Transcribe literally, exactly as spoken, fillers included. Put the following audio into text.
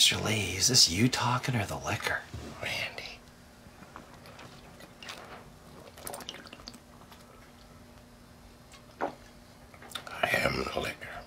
Mister Lee, is this you talking or the liquor? Randy. I am the liquor.